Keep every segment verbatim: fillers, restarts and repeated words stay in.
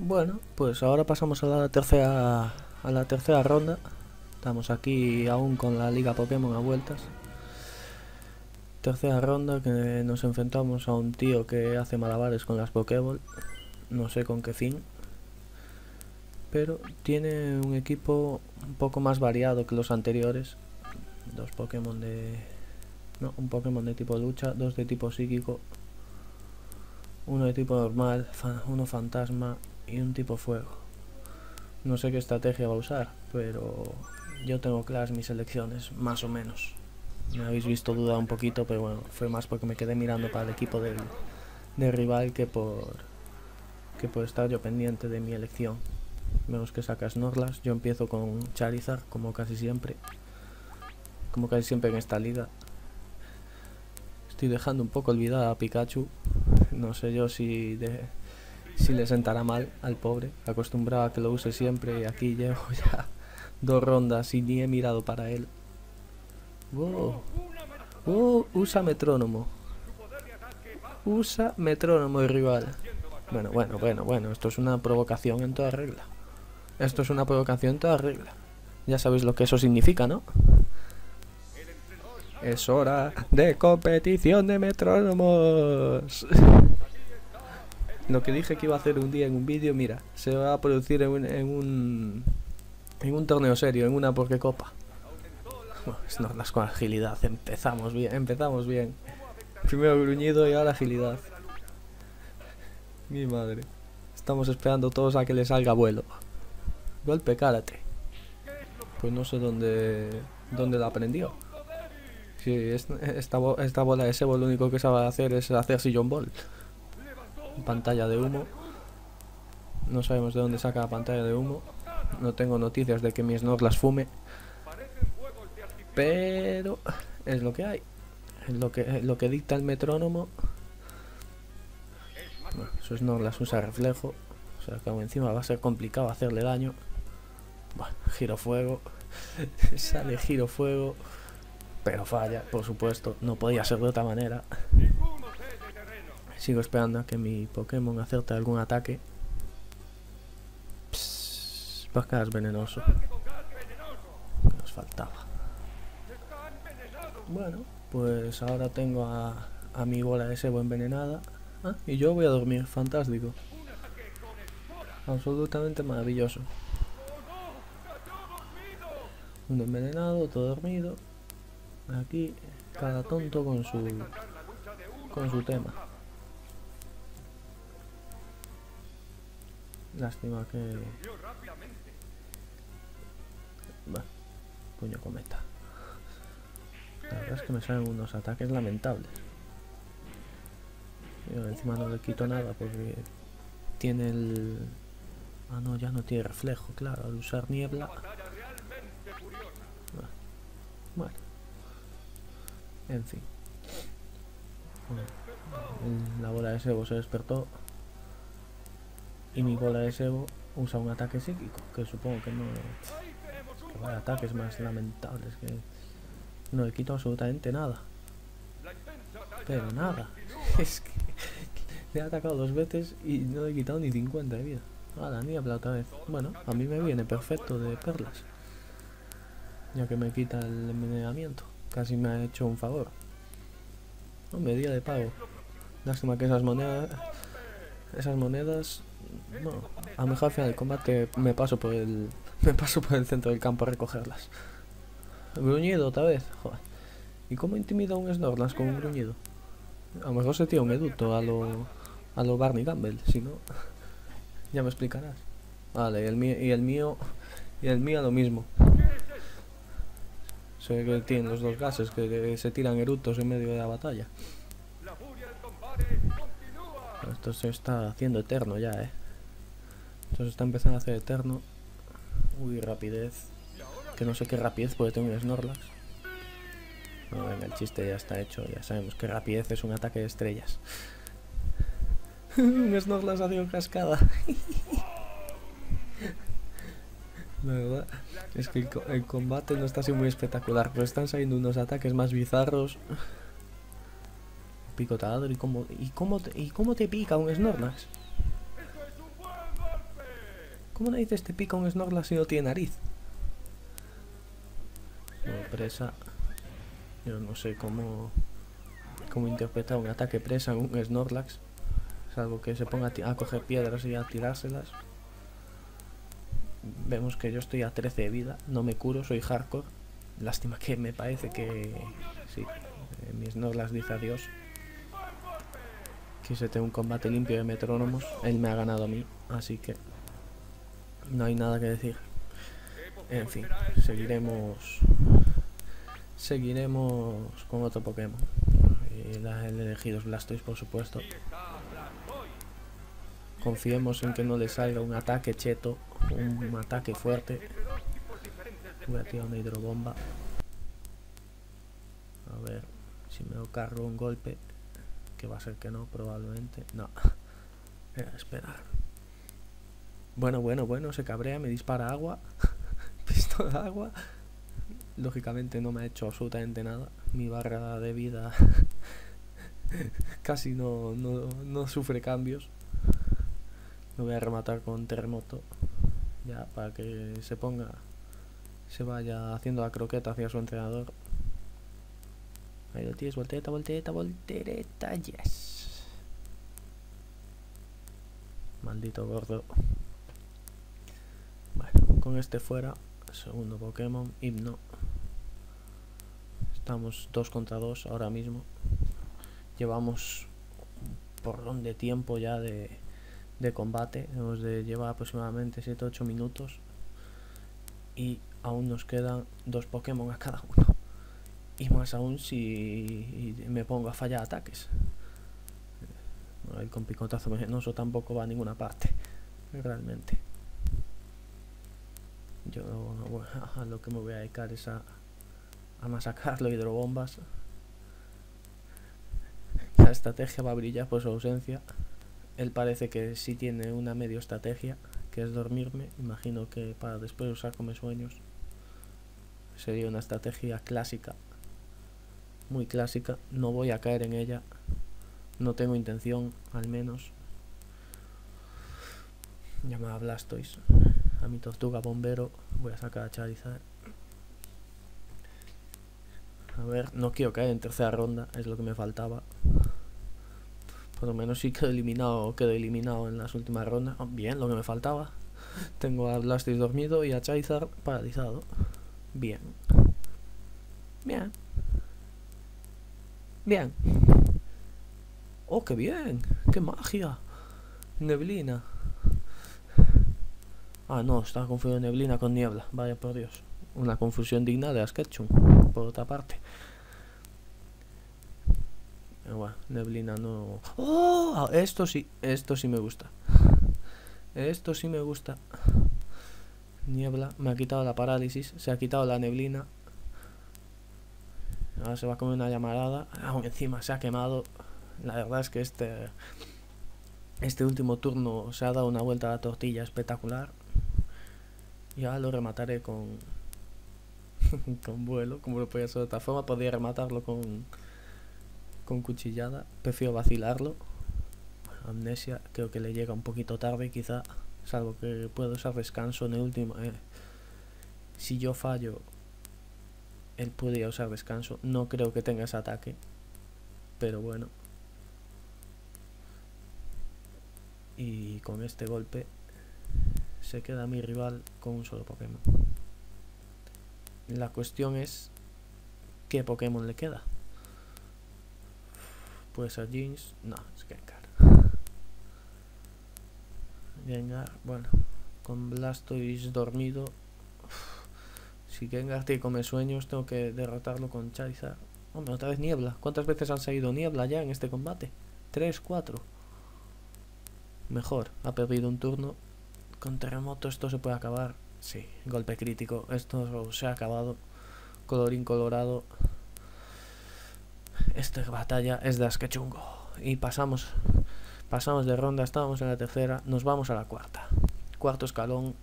Bueno, pues ahora pasamos a la tercera a la tercera ronda. Estamos aquí aún con la Liga Pokémon a vueltas. Tercera ronda que nos enfrentamos a un tío que hace malabares con las Pokéball. No sé con qué fin. Pero tiene un equipo un poco más variado que los anteriores. Dos Pokémon de... No, un Pokémon de tipo lucha, dos de tipo psíquico. Uno de tipo normal, fa uno fantasma y un tipo fuego. No sé qué estrategia va a usar, pero yo tengo claras mis elecciones, más o menos. Me habéis visto dudar un poquito, pero bueno, fue más porque me quedé mirando para el equipo del, del rival que por, que por estar yo pendiente de mi elección. Vemos que saca Snorlax, yo empiezo con Charizard, como casi siempre. Como casi siempre en esta liga. Estoy dejando un poco olvidada a Pikachu. No sé yo si, de, si le sentará mal al pobre. Acostumbrado a que lo use siempre y aquí llevo ya dos rondas y ni he mirado para él. Wow. Wow, usa metrónomo. Usa metrónomo el rival. Bueno, bueno, bueno, bueno. Esto es una provocación en toda regla. Esto es una provocación en toda regla. Ya sabéis lo que eso significa, ¿no? Es hora de competición de metrónomos. Lo que dije que iba a hacer un día en un vídeo, mira, se va a producir en un, en un, en un torneo serio, en una Pokécopa. Bueno, Snorlax con agilidad, empezamos bien, empezamos bien. Primero gruñido y ahora agilidad. Mi madre. Estamos esperando todos a que le salga vuelo. Golpe karate. Pues no sé dónde, dónde la aprendió. Si es, esta, esta bola de sebo lo único que sabe hacer es hacer sillón ball. Pantalla de humo. No sabemos de dónde saca la pantalla de humo. No tengo noticias de que mi Snorlax fume. Pero es lo que hay. Es lo que, es lo que dicta el metrónomo. Bueno, su Snorlax usa reflejo. O sea que aún encima va a ser complicado hacerle daño. Bueno, giro fuego. Sale giro fuego. Pero falla, por supuesto. No podía ser de otra manera. Sigo esperando a que mi Pokémon acerte algún ataque. Psss, Pascal es venenoso. Que nos faltaba. Bueno, pues ahora tengo a, a mi bola de sebo envenenada. Ah, y yo voy a dormir, fantástico. Absolutamente maravilloso. Un envenenado, otro dormido. Aquí, cada tonto con su, con su tema. Lástima que... Bueno, puño cometa. La verdad es que me salen unos ataques lamentables. Yo encima no le quito nada porque tiene el... Ah, no, ya no tiene reflejo, claro, al usar niebla. Bueno, bueno. En fin. Bueno, la bola de sebo se despertó. Y mi bola de sebo usa un ataque psíquico, que supongo que no... Que vaya ataques más lamentables, que no le quito absolutamente nada. Pero nada. Es que le he atacado dos veces y no le he quitado ni cincuenta de vida. Ah, la niebla otra vez. Bueno, a mí me viene perfecto de perlas. Ya que me quita el envenenamiento. Casi me ha hecho un favor. Hombre, día de pago. Lástima que esas monedas... Esas monedas... No, a lo mejor al final del combate me paso por el... Me paso por el centro del campo a recogerlas. Gruñido otra vez. Joder. ¿Y cómo intimida un Snorlax con un gruñido? A lo mejor se tira un eduto a lo... A lo Barney Gamble, si no... Ya me explicarás. Vale, y el mío... Y el mío... Y el mío lo mismo. Se ve que tienen los dos gases que, que se tiran eructos en medio de la batalla. Esto se está haciendo eterno ya, eh. Esto se está empezando a hacer eterno. Uy, rapidez. Que no sé qué rapidez puede tener un Snorlax. No, venga, el chiste ya está hecho. Ya sabemos que rapidez es un ataque de estrellas. Un Snorlax ha sido cascada. La verdad es que el, co el combate no está siendo muy espectacular, pero están saliendo unos ataques más bizarros. Pico taladro, ¿y cómo, y, cómo te, ¿y cómo te pica un Snorlax? ¿Cómo narices te pica un Snorlax si no tiene nariz? No, presa. Yo no sé cómo, cómo interpretar un ataque presa en un Snorlax. Salvo que se ponga a, a coger piedras y a tirárselas. Vemos que yo estoy a trece de vida. No me curo, soy hardcore. Lástima que me parece que... Sí, eh, mi Snorlax dice adiós. Quise tener un combate limpio de metrónomos. Él me ha ganado a mí, así que no hay nada que decir. En fin, seguiremos seguiremos con otro Pokémon. Y la, el elegido es Blastoise, por supuesto. Confiemos en que no le salga un ataque cheto, un ataque fuerte. Voy a tirar una hidrobomba. A ver si me lo cargo un golpe. Que va a ser que no, probablemente. No. Voy a esperar. Bueno, bueno, bueno, se cabrea, me dispara agua. Pistola de agua. Lógicamente no me ha hecho absolutamente nada. Mi barra de vida casi no, no, no sufre cambios. Me voy a rematar con terremoto. Ya, para que se ponga... Se vaya haciendo la croqueta hacia su entrenador. Ahí lo tienes, voltereta, voltereta, voltereta, yes. Maldito gordo. Bueno, con este fuera. Segundo Pokémon, Hipno. Estamos dos contra dos ahora mismo. Llevamos un porrón de tiempo ya de, de combate. Hemos de llevar aproximadamente siete ocho minutos. Y aún nos quedan dos Pokémon a cada uno. Y más aún si me pongo a fallar ataques. El con picotazo venenoso tampoco va a ninguna parte. Realmente. Yo bueno, a lo que me voy a dedicar es a, a masacrarlo, hidrobombas. La estrategia va a brillar por su ausencia. Él parece que sí tiene una medio estrategia, que es dormirme. Imagino que para después usar come sueños. Sería una estrategia clásica. Muy clásica. No voy a caer en ella. No tengo intención, al menos. Llamada Blastoise. A mi tortuga bombero. Voy a sacar a Charizard. A ver, no quiero caer en tercera ronda. Es lo que me faltaba. Por lo menos sí quedo eliminado, quedo eliminado en las últimas rondas. Oh, bien, lo que me faltaba. Tengo a Blastoise dormido y a Charizard paralizado. Bien. Bien. Bien. Oh, qué bien. Qué magia. Neblina. Ah, no, estaba confundido neblina con niebla. Vaya por Dios. Una confusión digna de Asketchum, por otra parte. Bueno, neblina no... ¡Oh! Esto sí, esto sí me gusta. Esto sí me gusta. Niebla, me ha quitado la parálisis, se ha quitado la neblina. Ahora se va a comer una llamarada. Aún encima se ha quemado. La verdad es que este... Este último turno se ha dado una vuelta a la tortilla espectacular. Ya lo remataré con... con vuelo, como lo podía hacer de otra forma. Podría rematarlo con... con cuchillada. Prefiero vacilarlo. Amnesia, creo que le llega un poquito tarde quizá. Salvo que puedo usar descanso en el último... Eh. Si yo fallo, él podría usar descanso. No creo que tenga ese ataque. Pero bueno. Y con este golpe se queda mi rival con un solo Pokémon. La cuestión es ¿qué Pokémon le queda? Puede ser Jeans. No, es Gengar. Gengar, bueno, con Blastoise dormido. Si Gengar tiene come sueños, tengo que derrotarlo con Charizard. Hombre, otra vez niebla. ¿Cuántas veces han salido niebla ya en este combate? Tres, cuatro. Mejor, ha perdido un turno. Con terremoto esto se puede acabar. Sí, golpe crítico. Esto se ha acabado. Colorín colorado. Esta batalla es de Askechungo. Y pasamos Pasamos de ronda, estábamos en la tercera. Nos vamos a la cuarta. Cuarto escalón.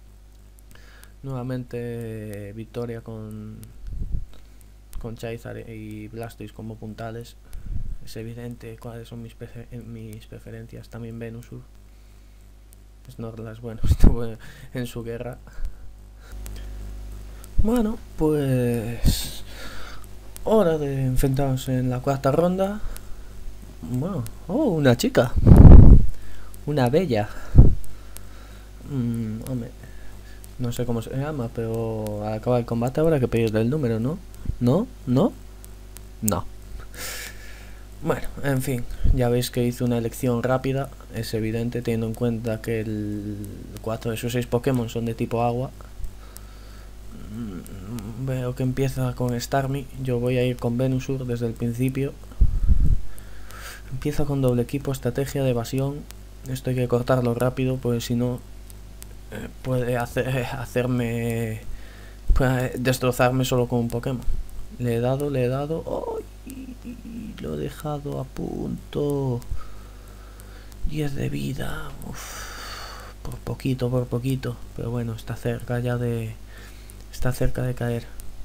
Nuevamente victoria con Con Charizard y Blastoise como puntales. Es evidente cuáles son mis, prefer mis preferencias. También Venusaur. Snorlax, bueno, estuvo en su guerra. Bueno, pues... hora de enfrentarnos en la cuarta ronda. Bueno, oh, una chica. Una bella. Mm, hombre, no sé cómo se llama, pero al acabar el combate habrá que pedirle el número, ¿no? ¿No? ¿No? No. Bueno, en fin, ya veis que hice una elección rápida. Es evidente teniendo en cuenta que el cuatro de sus seis Pokémon son de tipo agua. Veo que empieza con Starmie. Yo voy a ir con Venusaur desde el principio. Empieza con doble equipo, estrategia de evasión. Esto hay que cortarlo rápido, porque si no eh, puede hacer, hacerme puede destrozarme solo con un Pokémon. Le he dado, le he dado. ¡Oh! Lo he dejado a punto. diez de vida. Uf, por poquito, por poquito. Pero bueno, está cerca ya de... Está cerca de caer.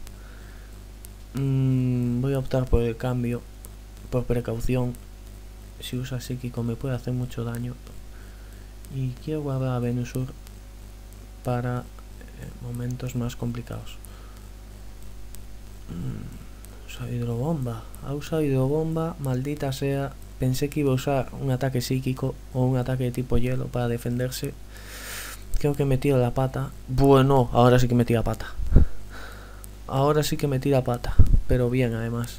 Mm, voy a optar por el cambio. Por precaución. Si usa psíquico me puede hacer mucho daño. Y quiero guardar a Venusaur para eh, momentos más complicados. Mm. Usa hidrobomba, ha usado hidrobomba, maldita sea. Pensé que iba a usar un ataque psíquico o un ataque de tipo hielo para defenderse. Creo que me tiro la pata. Bueno, ahora sí que me tira pata. Ahora sí que me tira pata, pero bien además.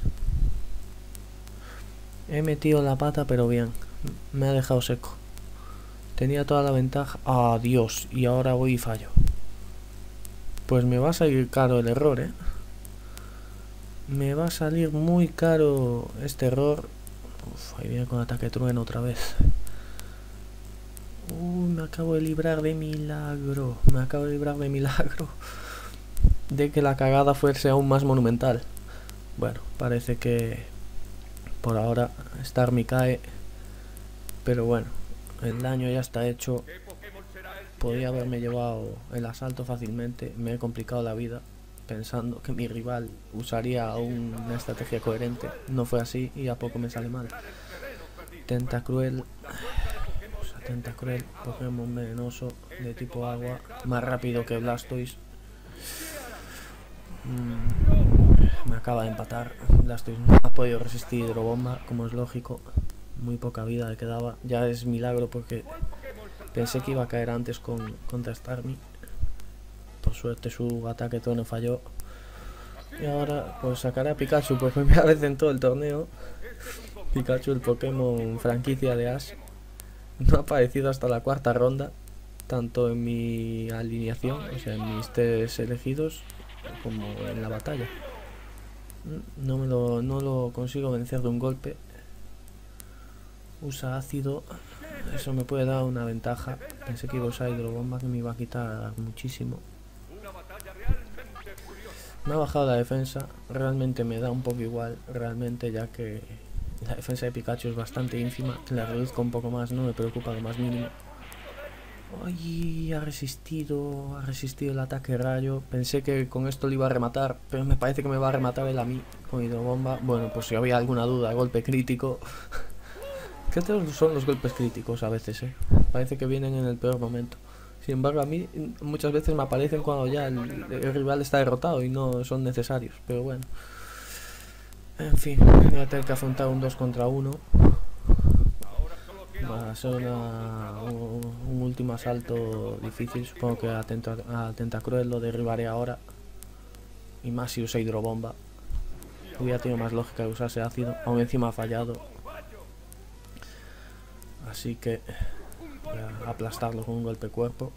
He metido la pata, pero bien. Me ha dejado seco. Tenía toda la ventaja. ¡Ah, Dios! Y ahora voy y fallo. Pues me va a salir caro el error, ¿eh? Me va a salir muy caro este error. Uf, ahí viene con ataque trueno otra vez. Uy, me acabo de librar de milagro. Me acabo de librar de milagro. De que la cagada fuese aún más monumental. Bueno, parece que por ahora Starmie cae. Pero bueno, el daño ya está hecho. Podría haberme llevado el asalto fácilmente. Me he complicado la vida pensando que mi rival usaría una estrategia coherente. No fue así y a poco me sale mal. Tentacruel. O sea, Tentacruel, Pokémon venenoso de tipo agua, más rápido que Blastoise. Mm, me acaba de empatar. Blastoise no ha podido resistir hidrobomba, como es lógico. Muy poca vida le quedaba. Ya es milagro porque pensé que iba a caer antes con, contra Starmie. Por suerte su ataque todo no falló. Y ahora pues sacaré a Pikachu por primera vez en todo el torneo. Pikachu, el Pokémon franquicia de Ash. No ha aparecido hasta la cuarta ronda. Tanto en mi alineación, o sea en mis tres elegidos, como en la batalla. No me lo, no lo consigo vencer de un golpe. Usa ácido. Eso me puede dar una ventaja. Pensé que iba a usar hidrobomba, que me iba a quitar muchísimo. Me ha bajado la defensa, realmente me da un poco igual, realmente, ya que la defensa de Pikachu es bastante ínfima. La reduzco un poco más, no me preocupa lo más mínimo. Ay, ha resistido, ha resistido el ataque rayo. Pensé que con esto lo iba a rematar, pero me parece que me va a rematar él a mí con hidrobomba. Bueno, pues si había alguna duda, golpe crítico. ¿Qué son los golpes críticos a veces, eh? Parece que vienen en el peor momento. Sin embargo, a mí muchas veces me aparecen cuando ya el, el rival está derrotado y no son necesarios. Pero bueno. En fin, voy a tener que afrontar un dos contra uno. Va a ser una, un, un último asalto difícil. Supongo que a, Tenta, a Tentacruel lo derribaré ahora. Y más si usa hidrobomba. Hubiera tenido más lógica de usarse ácido. Aún encima ha fallado. Así que voy a aplastarlo con un golpe cuerpo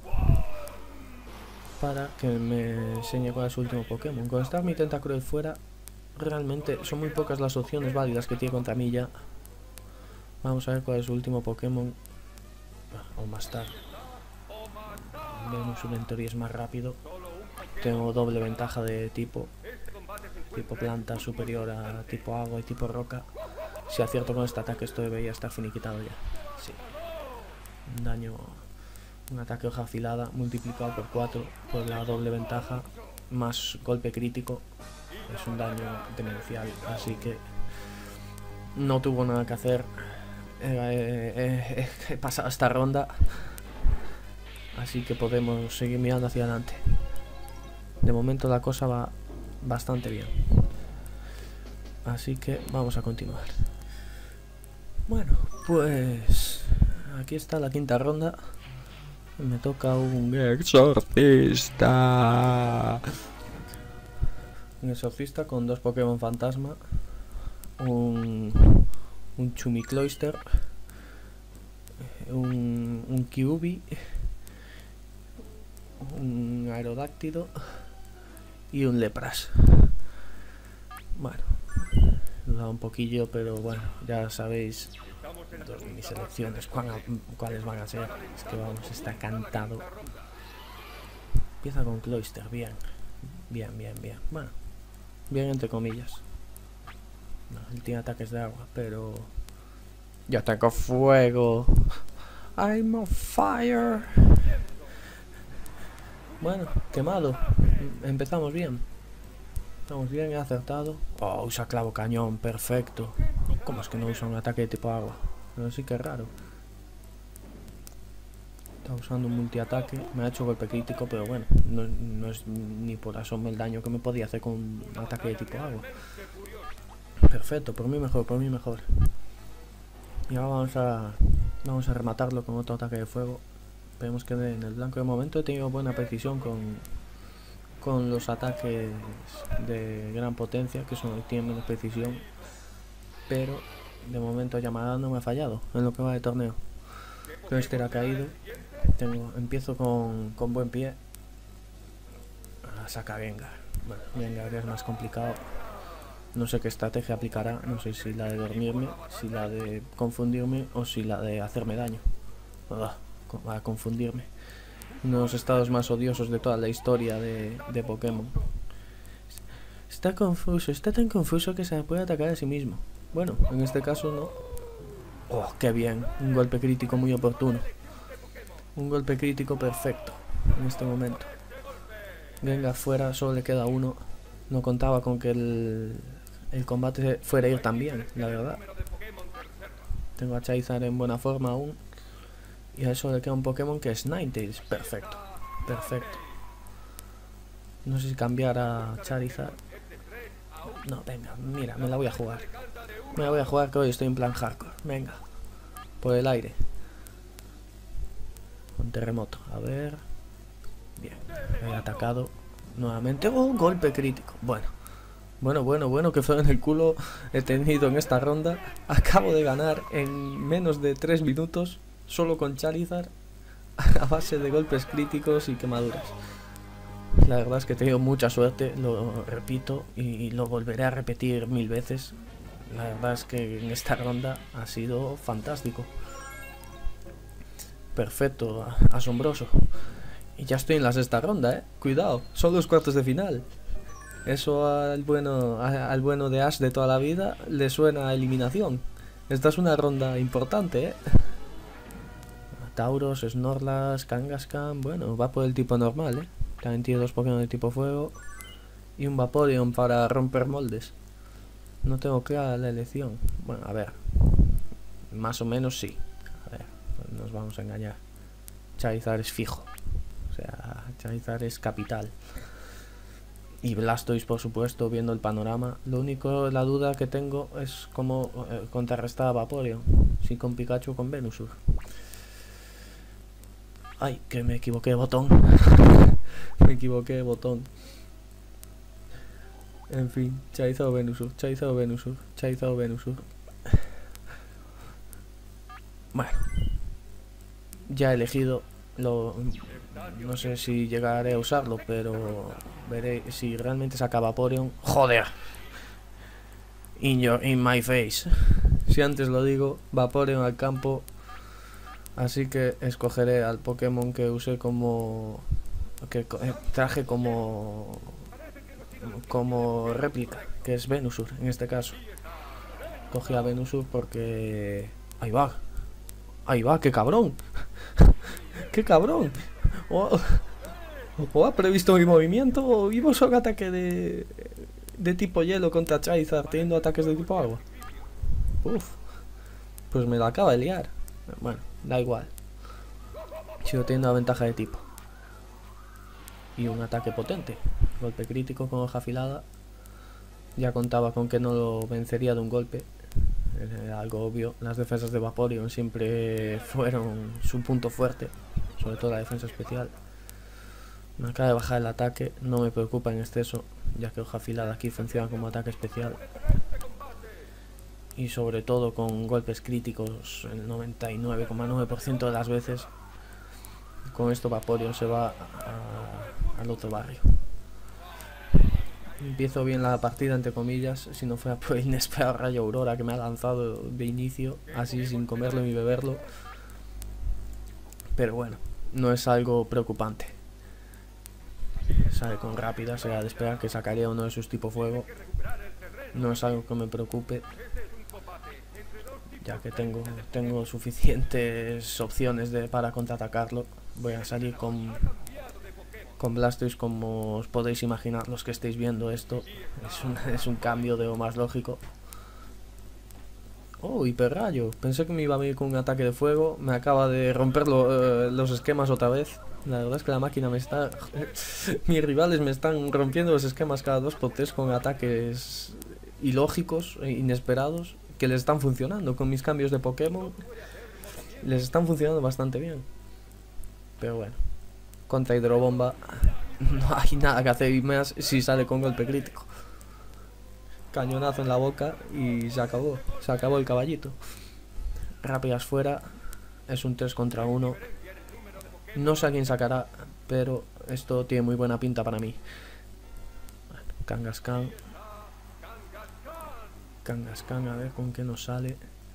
para que me enseñe cuál es su último Pokémon. Con estar mi Tentacruel fuera, realmente son muy pocas las opciones válidas que tiene contra mí ya. Vamos a ver cuál es su último Pokémon. O más tarde. Vemos su mentor y es más rápido. Tengo doble ventaja de tipo. Tipo planta superior a tipo agua y tipo roca. Si acierto con este ataque, esto debería estar finiquitado ya. Sí. Un daño, un ataque hoja afilada multiplicado por cuatro por la doble ventaja más golpe crítico. Es un daño demencial, así que no tuvo nada que hacer. Eh, eh, eh, he pasado esta ronda. Así que podemos seguir mirando hacia adelante. De momento la cosa va bastante bien. Así que vamos a continuar. Bueno, pues aquí está la quinta ronda. Me toca un exorcista. Un exorcista con dos Pokémon fantasma. Un, un Chumicloyster. Un, un Kyuubi. Un Aerodáctilo. Y un Lepras. Bueno, da un poquillo, pero bueno, ya sabéis mis selecciones cuáles van a ser. Es que vamos, está cantado. Empieza con Cloyster, bien. Bien, bien, bien. Bueno, bien entre comillas. No, él tiene ataques de agua, pero yo tengo fuego. I'm on fire. Bueno, quemado. Empezamos bien. Estamos bien, he acertado. Oh, usa clavo cañón, perfecto. ¿Cómo es que no usa un ataque de tipo agua? Pero sí que es raro. Está usando un multiataque. Me ha hecho golpe crítico, pero bueno, no, no es ni por asomo el daño que me podía hacer con un ataque de tipo agua. Perfecto, por mí mejor, por mí mejor. Y ahora vamos a, vamos a rematarlo con otro ataque de fuego. Esperemos que en el blanco de momento he tenido buena precisión con, con los ataques de gran potencia, que son tienen menos precisión. Pero de momento llamada no me ha fallado en lo que va de torneo. Cloyster ha caído. Tengo, empiezo con, con buen pie. Ah, saca Gengar. Bueno, Gengar es más complicado. No sé qué estrategia aplicará. No sé si la de dormirme, si la de confundirme o si la de hacerme daño. Ah, va a confundirme. Uno de los estados más odiosos de toda la historia de, de Pokémon. Está confuso, está tan confuso que se puede atacar a sí mismo. Bueno, en este caso no. Oh, qué bien. Un golpe crítico muy oportuno. Un golpe crítico perfecto en este momento. Gengar fuera, solo le queda uno. No contaba con que el, el combate fuera a ir tan bien, la verdad. Tengo a Charizard en buena forma aún. Y a eso le queda un Pokémon que es Ninetales. Perfecto, perfecto. No sé si cambiar a Charizard. No, venga, mira, me la voy a jugar. Me la voy a jugar que hoy estoy en plan hardcore. Venga, por el aire. Con terremoto, a ver. Bien, he atacado nuevamente. ¡Oh, un golpe crítico! Bueno, bueno, bueno, bueno, que fue en el culo he tenido en esta ronda. Acabo de ganar en menos de tres minutos, solo con Charizard, a base de golpes críticos y quemaduras. La verdad es que he tenido mucha suerte, lo repito, y lo volveré a repetir mil veces. La verdad es que en esta ronda ha sido fantástico. Perfecto, asombroso. Y ya estoy en la sexta ronda, eh. Cuidado, son los cuartos de final. Eso al bueno, al bueno de Ash de toda la vida le suena a eliminación. Esta es una ronda importante, eh. Tauros, Snorlax, Kangaskhan, bueno, va por el tipo normal, eh. También tiene dos Pokémon de tipo fuego y un Vaporeon para romper moldes. No tengo clara la elección. Bueno, a ver. Más o menos sí. A ver, pues nos vamos a engañar. Charizard es fijo. O sea, Charizard es capital. Y Blastoise, por supuesto, viendo el panorama. Lo único, la duda que tengo es cómo eh, contrarrestar a Vaporeon. Si con Pikachu o con Venusaur. Ay, que me equivoqué de botón. Me equivoqué de botón. En fin, Charizard o Venusaur, Charizard o Venusaur, Charizard o Venusaur. Bueno, ya he elegido. Lo, no sé si llegaré a usarlo, pero veré si realmente saca Vaporeon. ¡Joder! In, your, in my face. Si antes lo digo, Vaporeon al campo. Así que escogeré al Pokémon que usé como... que traje como... como réplica, que es Venusaur en este caso. Cogí a Venusaur porque... Ahí va. Ahí va, qué cabrón. Qué cabrón. O, o ha previsto mi movimiento o iba a usar un ataque de... de tipo hielo contra Charizard teniendo ataques de tipo agua. Uf. Pues me lo acaba de liar. Bueno, da igual. sigo teniendo la ventaja de tipo. Y un ataque potente. Golpe crítico con hoja afilada. Ya contaba con que no lo vencería de un golpe. Era algo obvio. Las defensas de Vaporeon siempre fueron su punto fuerte. Sobre todo la defensa especial. Me acaba de bajar el ataque. No me preocupa en exceso, ya que hoja afilada aquí funciona como ataque especial. Y sobre todo con golpes críticos el noventa y nueve coma nueve por ciento de las veces. Con esto Vaporeon se va a, al otro barrio. Empiezo bien la partida, entre comillas, si no fuera por el inesperado rayo aurora que me ha lanzado de inicio, así sin comerlo ni beberlo. Pero bueno, no es algo preocupante. Sale con rápida, será de esperar que sacaría uno de sus tipo fuego. No es algo que me preocupe, ya que tengo, tengo suficientes opciones de, para contraatacarlo. Voy a salir con... Con Blastoise, como os podéis imaginar los que estéis viendo esto. Es un, es un cambio de lo más lógico. Oh, hiperrayo. Pensé que me iba a venir con un ataque de fuego. Me acaba de romper lo, eh, los esquemas otra vez. La verdad es que la máquina me está... Mis rivales me están rompiendo los esquemas cada dos por tres con ataques ilógicos e inesperados que les están funcionando. Con mis cambios de Pokémon les están funcionando bastante bien. Pero bueno. Contra hidrobomba no hay nada que hacer, y más si sale con golpe crítico. Cañonazo en la boca y se acabó. Se acabó el caballito. Rápidas fuera. Es un tres contra uno. No sé a quién sacará, pero esto tiene muy buena pinta para mí. Bueno, Kangaskhan. Kangaskhan, a ver con qué nos sale.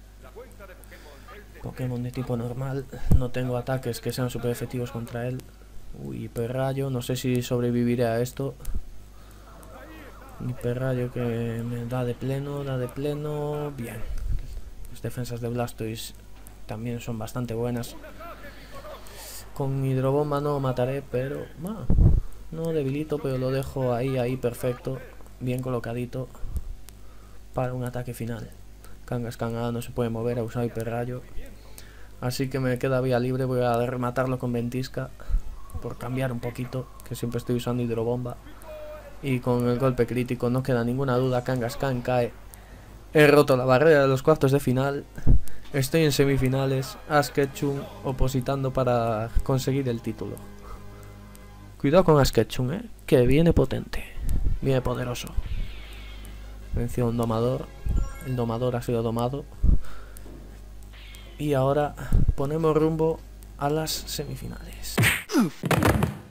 Pokémon de tipo normal. No tengo ataques que sean super efectivos contra él. Uy, hiperrayo, no sé si sobreviviré a esto. Hiperrayo que me da de pleno, da de pleno. Bien. Las defensas de Blastoise también son bastante buenas. Con hidrobomba no mataré, pero... Ah, no debilito, pero lo dejo ahí, ahí perfecto. Bien colocadito. Para un ataque final. Kangaskhan no se puede mover, ha usado hiperrayo. Así que me queda vía libre, voy a rematarlo con ventisca. Por cambiar un poquito, que siempre estoy usando hidrobomba. Y con el golpe crítico no queda ninguna duda, Kangaskhan cae. He roto la barrera de los cuartos de final. Estoy en semifinales. Ash Ketchum opositando para conseguir el título. Cuidado con Ash Ketchum, eh, que viene potente. Viene poderoso. Venció a un domador. El domador ha sido domado. Y ahora ponemos rumbo a las semifinales.